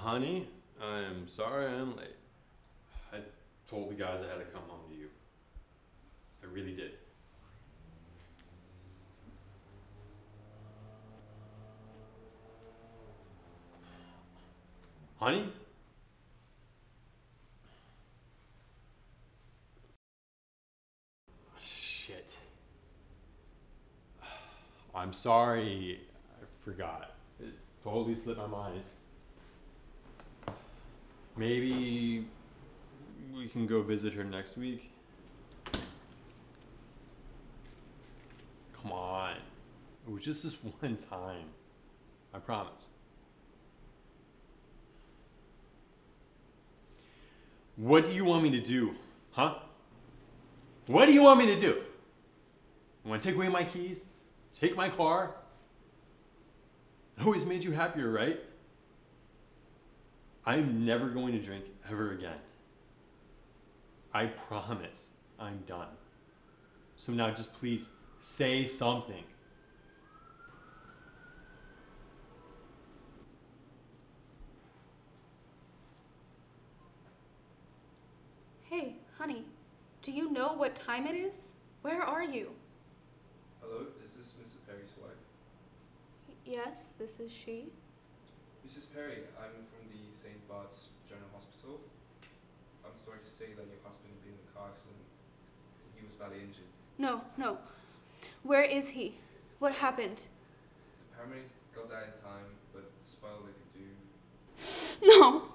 Honey, I'm sorry I'm late. I told the guys I had to come home to you. I really did. Honey? Shit. I'm sorry. I forgot. It totally slipped my mind. Maybe we can go visit her next week. Come on. It was just this one time. I promise. What do you want me to do? Huh? What do you want me to do? You want to take away my keys? Take my car? It always made you happier, right? I'm never going to drink ever again. I promise I'm done. So now just please say something. Hey, honey, do you know what time it is? Where are you? Hello, is this Mrs. Perry's wife? Yes, this is she. Mrs. Perry, I'm from the St. Bart's General Hospital. I'm sorry to say that your husband had been in a car accident. He was badly injured. No. Where is he? What happened? The paramedics got there in time, but despite all they could do, No.